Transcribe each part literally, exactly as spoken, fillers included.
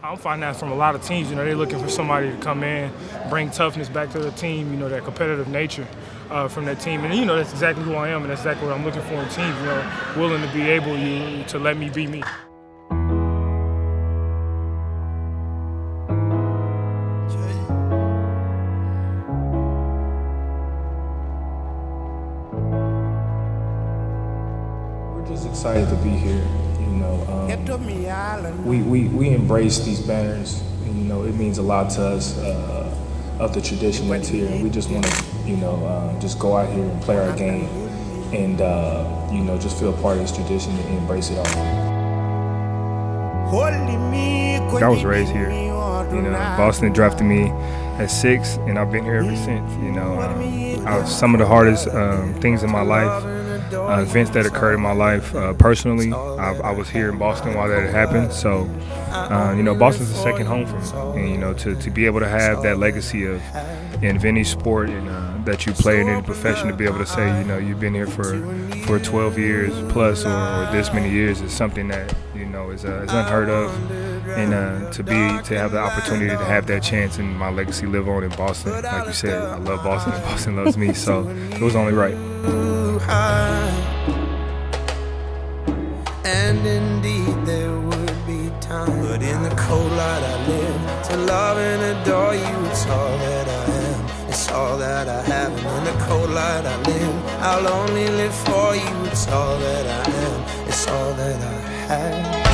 I'm finding that from a lot of teams. You know, they're looking for somebody to come in, bring toughness back to the team, you know, that competitive nature uh, from that team. And, you know, that's exactly who I am, and that's exactly what I'm looking for in teams, you know, willing to be able you, to let me be me. We're just excited to be here. You know, um, we, we, we embrace these banners, and, you know, it means a lot to us uh, of the tradition that's here. And we just want to, you know, um, just go out here and play our game and, uh, you know, just feel part of this tradition and embrace it all. I was raised here. You know, Boston drafted me at six, and I've been here ever since. You know, um, I was, some of the hardest um, things in my life, uh, events that occurred in my life uh, personally, I, I was here in Boston while that had happened. So, uh, you know, Boston's a second home for me. And, you know, to, to be able to have that legacy of in any sport and uh, that you play in any profession, to be able to say, you know, you've been here for for twelve years plus or, or this many years is something that, you know, is, uh, is unheard of. And uh, to be to have the opportunity to have that chance and my legacy live on in Boston, like you said, I love Boston and Boston loves me, so it was only right. And indeed there would be time, but in the cold light I live to love and adore you. It's all that I am, it's all that I have. And in the cold light I live, I'll only live for you. It's all that I am, it's all that I have.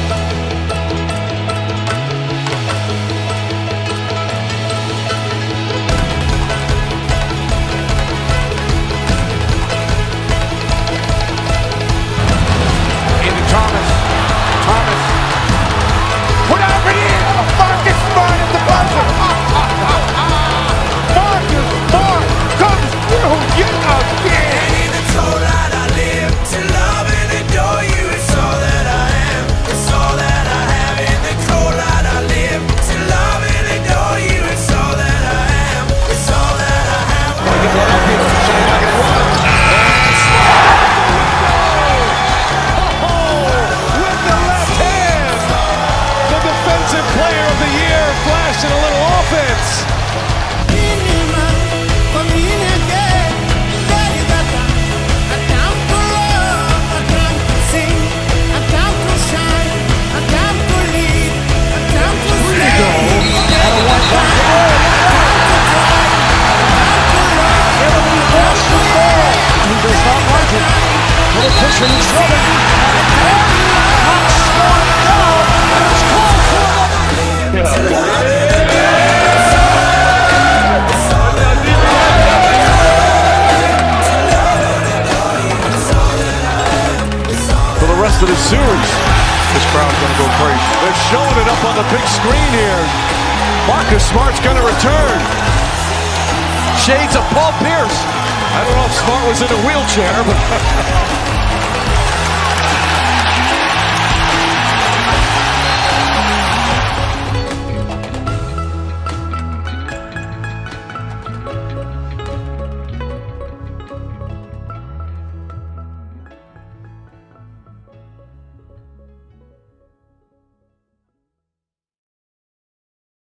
Pushing and shoving. For the rest of the series, this crowd's going to go crazy. They're showing it up on the big screen here. Marcus Smart's going to return. Shades of Paul Pierce. I don't know if Smart was in a wheelchair, but